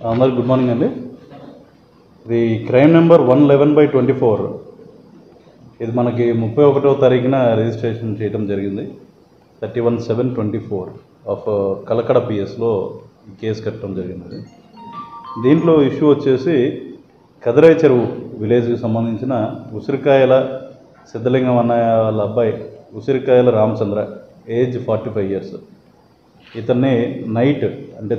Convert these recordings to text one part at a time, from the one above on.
అందరికి good morning అండి. ఇది క్రైమ్ నెంబర్ 111/24. ఇది మనకి 31వ తారీఖున రిజిస్ట్రేషన్ చేయడం జరిగింది. 31/7/24 ఆఫ్ కలకడ పిఎస్లో ఈ కేసు కట్టడం జరిగింది. దీంట్లో ఇష్యూ వచ్చేసి కదిరాయి చెరువు విలేజ్కి సంబంధించిన ఉసిరికాయల సిద్ధలింగం అన్న వాళ్ళ అబ్బాయి ఉసిరికాయల రామచంద్ర, ఏజ్ 45 years. ఇతన్ని నైట్ అంటే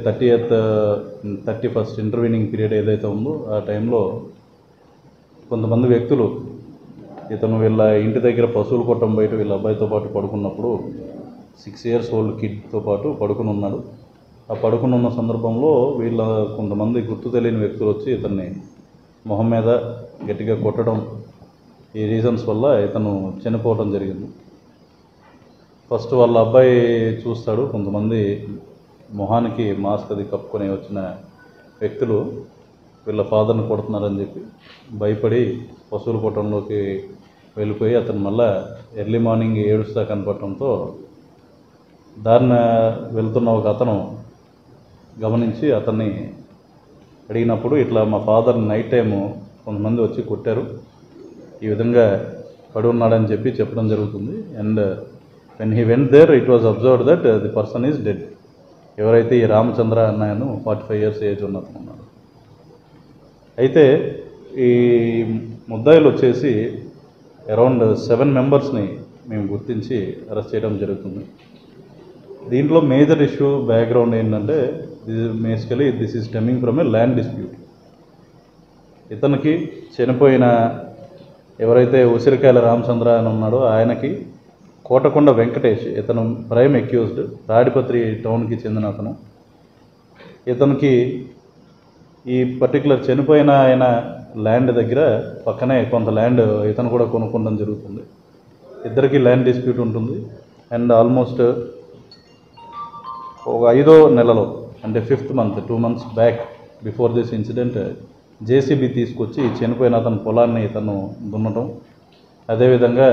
31st ఇంటర్వ్యూనింగ్ పీరియడ్ ఏదైతే ఉందో ఆ టైంలో కొంతమంది వ్యక్తులు ఇతను వీళ్ళ ఇంటి దగ్గర పశువులు కొట్టం బయట వీళ్ళ అబ్బాయితో పాటు పడుకున్నప్పుడు 6 years ఓల్డ్ కిడ్తో పాటు పడుకుని ఉన్నాడు. ఆ పడుకుని ఉన్న సందర్భంలో వీళ్ళ కొంతమంది గుర్తు తెలియని వ్యక్తులు వచ్చి ఇతన్ని మొహం మీద గట్టిగా కొట్టడం, ఈ రీజన్స్ వల్ల ఇతను చనిపోవడం జరిగింది. ఫస్ట్ వాళ్ళ అబ్బాయి చూస్తాడు, కొంతమంది మొహానికి మాస్క్ అది కప్పుకొని వచ్చిన వ్యక్తులు వీళ్ళ ఫాదర్ని కొడుతున్నారని చెప్పి భయపడి పశువులు కొట్టంలోకి వెళ్ళిపోయి అతను మళ్ళీ ఎర్లీ మార్నింగ్ ఏడుస్తా కనపడటంతో దారిన వెళ్తున్న ఒక అతను గమనించి అతన్ని అడిగినప్పుడు ఇట్లా మా ఫాదర్ నైట్ టైము కొంతమంది వచ్చి కొట్టారు, ఈ విధంగా పడి ఉన్నాడని చెప్పి చెప్పడం జరుగుతుంది. And when he went there it was observed that the person is dead. ఎవరైతే ఈ రామచంద్ర అన్నాయను 45 years ఏజ్ ఉన్నతను ఉన్నాడు. అయితే ఈ ముద్దాయిలు వచ్చేసి అరౌండ్ 7 మెంబర్స్ని మేము గుర్తించి అరెస్ట్ చేయడం జరుగుతుంది. దీంట్లో మేజర్ ఇష్యూ బ్యాక్గ్రౌండ్ ఏంటంటే this is stemming from a land dispute. ఇతనికి చనిపోయిన ఎవరైతే ఉసిరికాయల రామచంద్ర అని ఉన్నాడో ఆయనకి కోటకొండ వెంకటేష్, ఇతను ప్రైమ్ అక్యూజ్డ్, తాడిపత్రి టౌన్కి చెందిన అతను. ఇతనికి ఈ పర్టికులర్ చనిపోయిన ఆయన ల్యాండ్ దగ్గర పక్కనే కొంత ల్యాండ్ ఇతను కూడా కొనుక్కోవడం జరుగుతుంది. ఇద్దరికి ల్యాండ్ డిస్ప్యూట్ ఉంటుంది. అండ్ ఆల్మోస్ట్ ఒక 5వ నెలలో అంటే 5th month 2 months back before this incident JCB తీసుకొచ్చి చనిపోయిన అతని పొలాన్ని ఇతను దున్నటం, అదేవిధంగా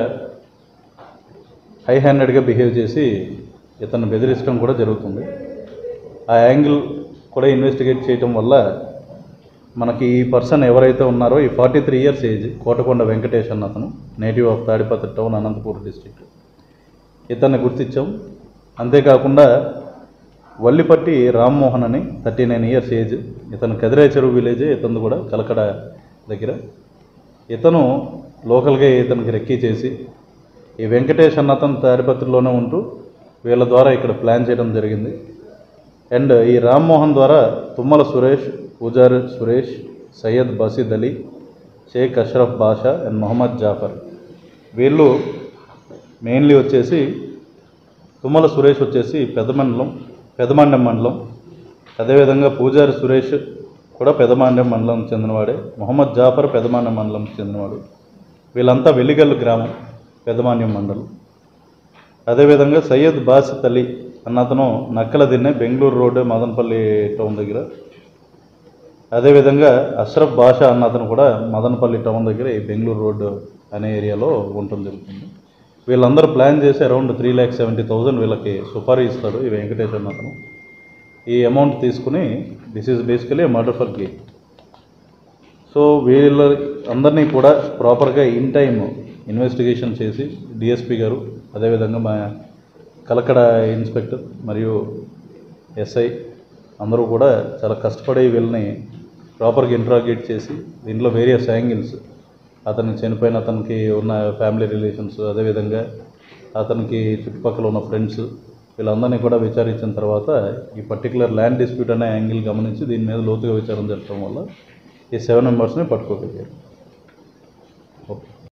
హై హ్యాండెడ్గా బిహేవ్ చేసి ఇతను బెదిరించడం కూడా జరుగుతుంది. ఆ యాంగిల్ కూడా ఇన్వెస్టిగేట్ చేయడం వల్ల మనకి ఈ పర్సన్ ఎవరైతే ఉన్నారో ఈ 43 years ఏజ్ కోటకొండ వెంకటేష్ అన్న అతను, native of Tadipatri town, Anantapur district, ఇతన్ని గుర్తించాం. అంతేకాకుండా వల్లిపట్టి రామ్మోహన్ అని 39 years ఏజ్, ఇతను కదిరాయి చెరువు విలేజే, ఇతను కూడా కలకడ దగ్గర. ఇతను లోకల్గా ఇతనికి రెక్కీ చేసి ఈ వెంకటేష్ అన్న అతను తాడిపత్రిలోనే ఉంటూ వీళ్ళ ద్వారా ఇక్కడ ప్లాన్ చేయడం జరిగింది. అండ్ ఈ రామ్మోహన్ ద్వారా తుమ్మల సురేష్, పూజారి సురేష్, సయ్యద్ బసీద్ అలీ, షేక్ అష్రఫ్ బాషా అండ్ మొహమ్మద్ జాఫర్, వీళ్ళు మెయిన్లీ వచ్చేసి తుమ్మల సురేష్ వచ్చేసి పెదమాండెం మండలం, అదేవిధంగా పూజారి సురేష్ కూడా పెదమాండెం మండలం చెందినవాడే, మొహమ్మద్ జాఫర్ పెదమాండెం మండలం చెందినవాడు. వీళ్ళంతా వెల్లిగల్లు గ్రామం, పెదమాన్యం మండలం. అదేవిధంగా సయ్యద్ బాసిత్ అలీ అన్నతను నక్కల దిన్నె, బెంగళూరు రోడ్డు, మదనపల్లి టౌన్ దగ్గర. అదేవిధంగా అష్రఫ్ బాషా అన్నతను కూడా మదనపల్లి టౌన్ దగ్గర ఈ బెంగళూరు రోడ్డు అనే ఏరియాలో ఉండటం జరుగుతుంది. వీళ్ళందరూ ప్లాన్ చేసి అరౌండ్ 3,70,000 వీళ్ళకి సుపారీ ఇస్తాడు ఈ వెంకటేష్ అన్నతను. ఈ అమౌంట్ తీసుకుని this is basically murder for gain. So వీళ్ళ అందరినీ కూడా ప్రాపర్గా ఇన్ టైమ్ ఇన్వెస్టిగేషన్ చేసి డిఎస్పీ గారు, అదేవిధంగా మా కలకడ ఇన్స్పెక్టర్ మరియు ఎస్ఐ అందరూ కూడా చాలా కష్టపడి వీళ్ళని ప్రాపర్గా ఇంట్రాగేట్ చేసి దీంట్లో వేరియస్ యాంగిల్స్, అతనికి చనిపోయిన అతనికి ఉన్న ఫ్యామిలీ రిలేషన్స్, అదేవిధంగా అతనికి చుట్టుపక్కల ఉన్న ఫ్రెండ్స్, వీళ్ళందరినీ కూడా విచారించిన తర్వాత ఈ పర్టికులర్ ల్యాండ్ డిస్ప్యూట్ అనే యాంగిల్ గమనించి దీని మీద లోతుగా విచారణ జరపడం వల్ల ఈ 7 మెంబర్స్ని పట్టుకోగలిగారు.